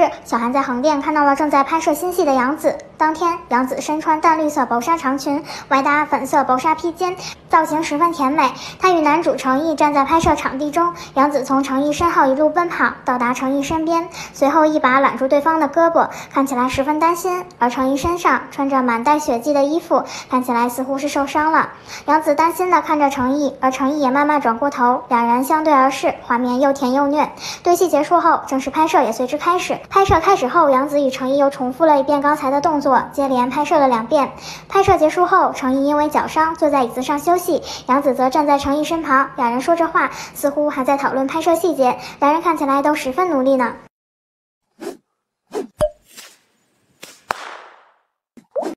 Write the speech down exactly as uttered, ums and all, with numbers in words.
日，小韩在横店看到了正在拍摄新戏的杨紫。当天，杨紫身穿淡绿色薄纱长裙，外搭粉色薄纱披肩，造型十分甜美。她与男主程毅站在拍摄场地中，杨紫从程毅身后一路奔跑，到达程毅身边，随后一把揽住对方的胳膊，看起来十分担心。而程毅身上穿着满带血迹的衣服，看起来似乎是受伤了。杨紫担心地看着程毅，而程毅也慢慢转过头，两人相对而视，画面又甜又虐。对戏结束后，正式拍摄也随之开始。拍摄开始后，杨紫与程毅又重复了一遍刚才的动作，接连拍摄了两遍。拍摄结束后，程毅因为脚伤坐在椅子上休息，杨紫则站在程毅身旁，两人说着话，似乎还在讨论拍摄细节，两人看起来都十分努力呢。